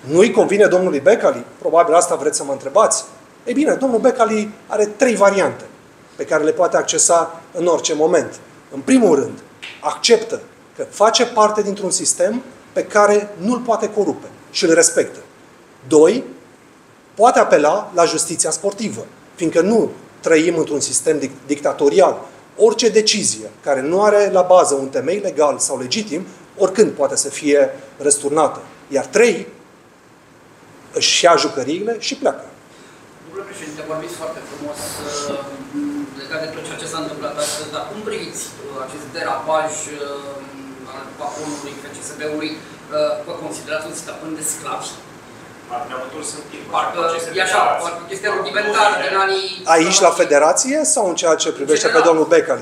Nu-i convine domnului Becali? Probabil asta vreți să mă întrebați. Ei bine, domnul Becali are 3 variante pe care le poate accesa în orice moment. În primul rând, acceptă că face parte dintr-un sistem pe care nu-l poate corupe și îl respectă. 2. Poate apela la justiția sportivă, fiindcă nu trăim într-un sistem dictatorial. Orice decizie care nu are la bază un temei legal sau legitim, oricând poate să fie răsturnată. Iar 3. Își ia jucăriile și pleacă. Domnule președinte, vorbiți foarte frumos legat de tot ceea ce s-a întâmplat astăzi, dar cum priviți acest derapaj al patronului FCSB-ului? Vă considerați un stăpân de sclavi? Parcă e așa, este rudimentar din anii... Aici, la federație, sau în ceea ce privește pe domnul Becali?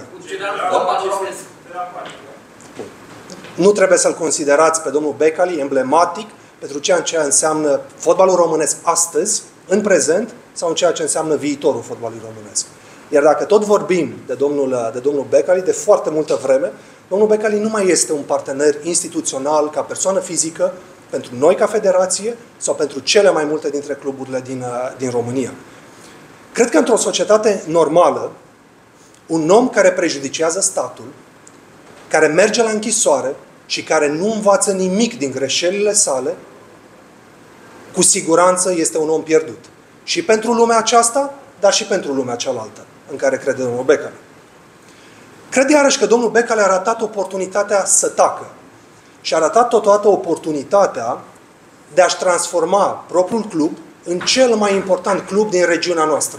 Nu trebuie să-l considerați pe domnul Becali emblematic pentru ceea ce înseamnă fotbalul românesc astăzi, în prezent, sau în ceea ce înseamnă viitorul fotbalului românesc. Iar dacă tot vorbim de domnul Becali, de foarte multă vreme, domnul Becali nu mai este un partener instituțional ca persoană fizică pentru noi ca federație sau pentru cele mai multe dintre cluburile din România. Cred că într-o societate normală, un om care prejudicează statul, care merge la închisoare și care nu învață nimic din greșelile sale, cu siguranță este un om pierdut. Și pentru lumea aceasta, dar și pentru lumea cealaltă, în care crede domnul Becali. Cred iarăși că domnul Becali a ratat oportunitatea să tacă. Și a ratat totodată oportunitatea de a-și transforma propriul club în cel mai important club din regiunea noastră.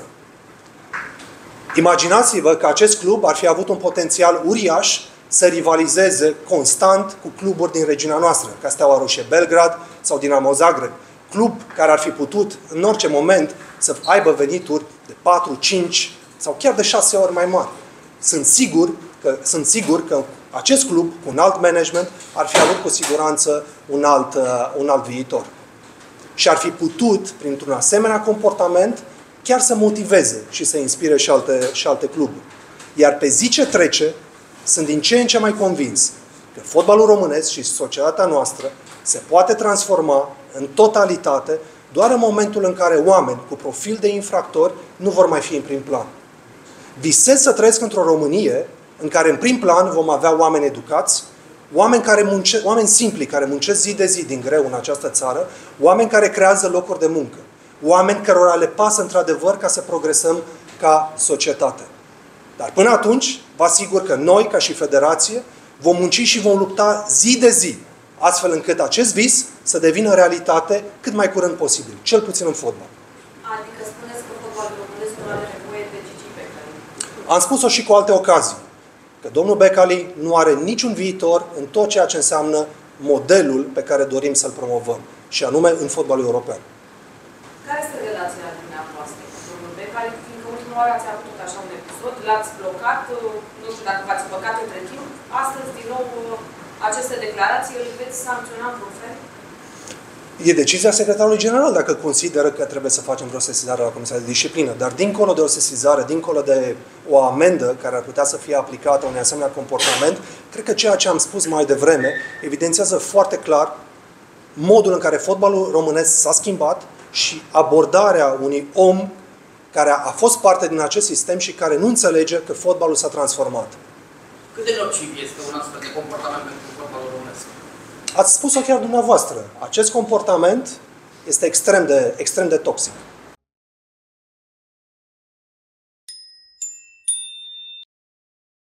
Imaginați-vă că acest club ar fi avut un potențial uriaș să rivalizeze constant cu cluburi din regiunea noastră, ca Steaua Roșie Belgrad sau Dinamo Zagreb. Club care ar fi putut, în orice moment, să aibă venituri de 4, 5 sau chiar de 6 ori mai mari. Sunt sigur că acest club, cu un alt management, ar fi avut cu siguranță un alt viitor. Și ar fi putut, printr-un asemenea comportament, chiar să motiveze și să inspire și alte cluburi. Iar pe zi ce trece, sunt din ce în ce mai convins că fotbalul românesc și societatea noastră se poate transforma în totalitate doar în momentul în care oameni cu profil de infractori nu vor mai fi în prim plan. Visez să trăiesc într-o Românie în care în prim plan vom avea oameni educați, oameni simpli care muncesc zi de zi din greu în această țară, oameni care creează locuri de muncă, oameni cărora le pasă într-adevăr ca să progresăm ca societate. Dar până atunci, vă asigur că noi, ca și federație, vom munci și vom lupta zi de zi, astfel încât acest vis să devină realitate cât mai curând posibil, cel puțin în fotbal. Adică spuneți că fotbalul românesc nu are nevoie de Gigi Becali. Am spus-o și cu alte ocazii, că domnul Becali nu are niciun viitor în tot ceea ce înseamnă modelul pe care dorim să-l promovăm, și anume în fotbalul european. Care este relația dumneavoastră cu domnul Becali? Fiindcă ultima oară ați avut așa un episod, l-ați blocat, nu știu dacă v-ați blocat între timp, astăzi, din nou, aceste declarații îl veți sancționa în vreun fel? E decizia secretarului general dacă consideră că trebuie să facem vreo sesizare la Comisia de Disciplină. Dar dincolo de o sesizare, dincolo de o amendă care ar putea să fie aplicată unui asemenea comportament, cred că ceea ce am spus mai devreme evidențiază foarte clar modul în care fotbalul românesc s-a schimbat și abordarea unui om care a fost parte din acest sistem și care nu înțelege că fotbalul s-a transformat. Cât de nociv este un astfel de comportament pentru fotbalul românesc? Ați spus-o chiar dumneavoastră. Acest comportament este extrem de toxic.